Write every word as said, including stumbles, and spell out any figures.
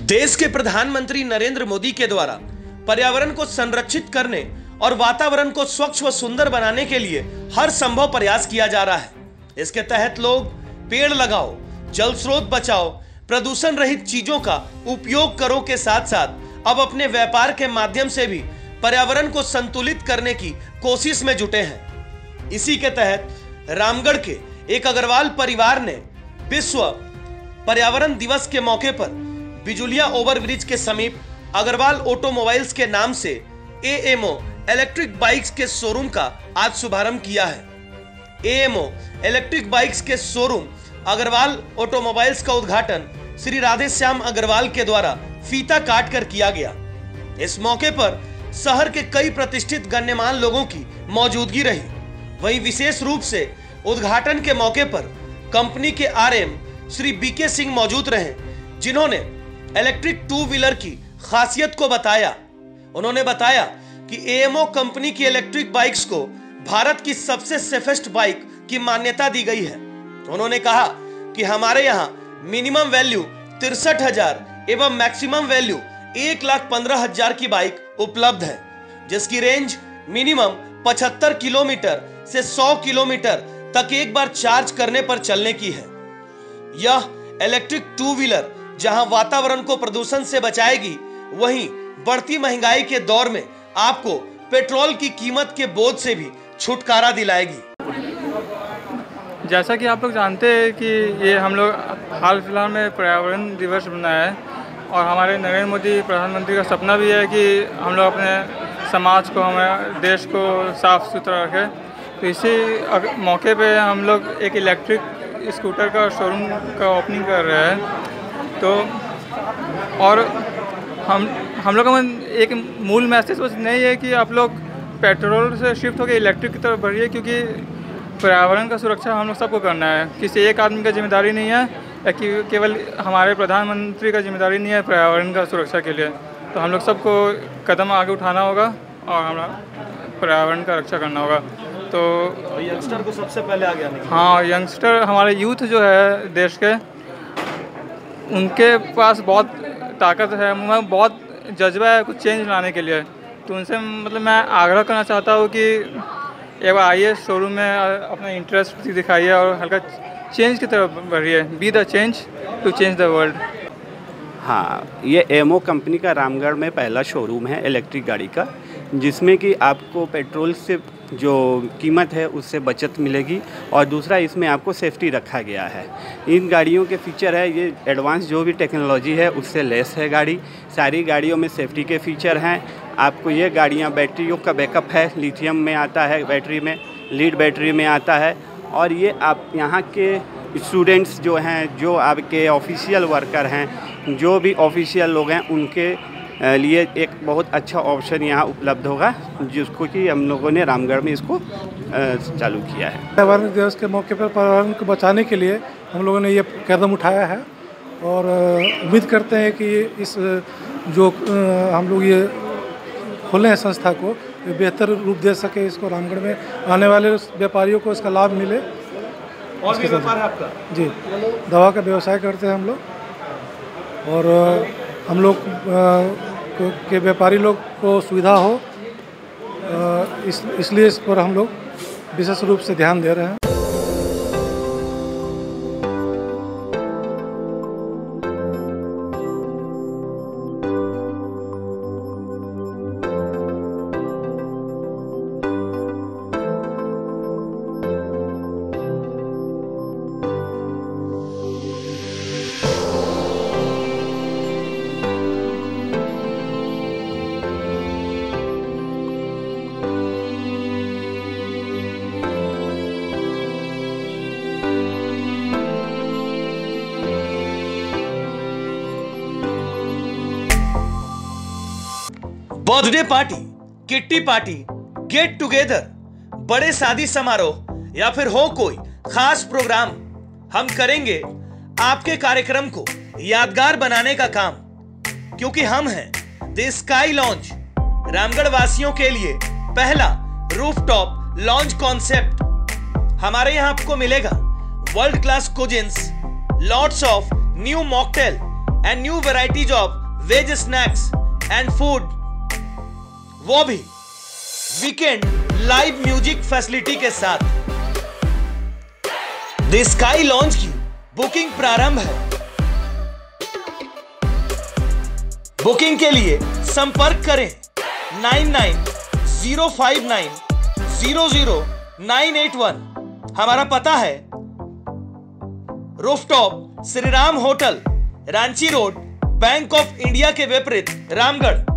देश के प्रधानमंत्री नरेंद्र मोदी के द्वारा पर्यावरण को संरक्षित करने और वातावरण को स्वच्छ व सुंदर बनाने के लिए हर संभव प्रयास किया जा रहा है। इसके तहत लोग पेड़ लगाओ, जल स्रोत बचाओ, प्रदूषण रहित चीजों का उपयोग करो के साथ साथ अब अपने व्यापार के माध्यम से भी पर्यावरण को संतुलित करने की कोशिश में जुटे हैं। इसी के तहत रामगढ़ के एक अग्रवाल परिवार ने विश्व पर्यावरण दिवस के मौके पर बिजुलिया ओवरब्रिज के समीप अग्रवाल ऑटोमोबाइल्स के नाम से एएमओ इलेक्ट्रिक बाइक्स के शोरूम का आज शुभारंभ किया है। एएमओ इलेक्ट्रिक बाइक्स के शोरूम अग्रवाल ऑटोमोबाइल्स का उद्घाटन श्री राधे श्याम अग्रवाल के द्वारा फीता काट कर किया गया। इस मौके पर शहर के कई प्रतिष्ठित गण्यमान्य लोगों की मौजूदगी रही। वहीं विशेष रूप से उद्घाटन के मौके पर कंपनी के आरएम श्री बीके सिंह मौजूद रहे, जिन्होंने इलेक्ट्रिक टू व्हीलर की खासियत को बताया। उन्होंने बताया कि एएमओ कंपनी की इलेक्ट्रिक बाइक्स को भारत की सबसे सेफेस्ट बाइक की मान्यता दी गई है। उन्होंने कहा कि हमारे यहाँ मिनिमम वैल्यू तिरसठ हजार एवं मैक्सिमम वैल्यू एक लाख पंद्रह हजार की बाइक उपलब्ध है, जिसकी रेंज मिनिमम पचहत्तर किलोमीटर से सौ किलोमीटर तक एक बार चार्ज करने पर चलने की है। यह इलेक्ट्रिक टू व्हीलर जहां वातावरण को प्रदूषण से बचाएगी, वहीं बढ़ती महंगाई के दौर में आपको पेट्रोल की कीमत के बोझ से भी छुटकारा दिलाएगी। जैसा कि आप लोग जानते हैं कि ये हम लोग हाल फिलहाल में पर्यावरण दिवस मनाया है और हमारे नरेंद्र मोदी प्रधानमंत्री का सपना भी है कि हम लोग अपने समाज को, हमारे देश को साफ सुथरा रखें। तो इसी मौके पे हम लोग एक इलेक्ट्रिक स्कूटर का शोरूम का ओपनिंग कर रहे हैं। तो और हम हम लोग का एक मूल मैसेज बस नहीं है कि आप लोग पेट्रोल से शिफ्ट होकर इलेक्ट्रिक की तरफ बढ़िए, क्योंकि पर्यावरण का सुरक्षा हम लोग सबको करना है। किसी एक आदमी का जिम्मेदारी नहीं है या कि केवल हमारे प्रधानमंत्री का जिम्मेदारी नहीं है पर्यावरण का सुरक्षा के लिए। तो हम लोग सबको कदम आगे उठाना होगा और हमारा पर्यावरण का रक्षा करना होगा। तो यंगस्टर को सबसे पहले आगे आने, हाँ, यंगस्टर हमारे यूथ जो है देश के, उनके पास बहुत ताकत है, उनमें बहुत जज्बा है कुछ चेंज लाने के लिए। तो उनसे मतलब मैं आग्रह करना चाहता हूँ कि एक बार आइए शोरूम में, अपना इंटरेस्ट दिखाइए और हल्का चेंज की तरफ बढ़िए। Be the change to change the world. हाँ, ये एमओ कंपनी का रामगढ़ में पहला शोरूम है इलेक्ट्रिक गाड़ी का, जिसमें कि आपको पेट्रोल से जो कीमत है उससे बचत मिलेगी और दूसरा इसमें आपको सेफ्टी रखा गया है। इन गाड़ियों के फीचर है, ये एडवांस जो भी टेक्नोलॉजी है उससे लेस है गाड़ी। सारी गाड़ियों में सेफ्टी के फीचर हैं। आपको ये गाड़ियाँ बैटरियों का बैकअप है, लिथियम में आता है, बैटरी में लीड बैटरी में आता है। और ये आप यहाँ के स्टूडेंट्स जो हैं, जो आपके ऑफिशियल वर्कर हैं, जो भी ऑफिशियल लोग हैं, उनके लिए एक बहुत अच्छा ऑप्शन यहाँ उपलब्ध होगा, जिसको कि हम लोगों ने रामगढ़ में इसको चालू किया है। पर्यावरण दिवस के मौके पर पर्यावरण को बचाने के लिए हम लोगों ने ये कदम उठाया है और उम्मीद करते हैं कि इस जो हम लोग ये खोले हैं संस्था को, ये बेहतर रूप दे सके, इसको रामगढ़ में आने वाले व्यापारियों को इसका लाभ मिले। और भी व्यापार है आपका? जी, दवा का व्यवसाय करते हैं हम लोग और हम लोग के व्यापारी लोग को सुविधा हो, इस इसलिए इस पर हम लोग विशेष रूप से ध्यान दे रहे हैं। Birthday party, kitty party, get together, बड़े शादी समारोह या फिर हो कोई खास प्रोग्राम, हम करेंगे आपके कार्यक्रम को यादगार बनाने का काम, क्योंकि हम हैं द स्काई लॉन्ज, रामगढ़ वासियों के लिए पहला रूफटॉप लॉन्ज कॉन्सेप्ट। हमारे यहाँ आपको मिलेगा world class cuisines, lots of new mocktail and new varieties of veg snacks and food, वो भी वीकेंड लाइव म्यूजिक फैसिलिटी के साथ। द स्काई लॉन्च की बुकिंग प्रारंभ है। बुकिंग के लिए संपर्क करें nine nine zero five nine zero zero nine eight one. हमारा पता है rooftop Shriram hotel, Ranchi road, bank of India के विपरीत, रामगढ़।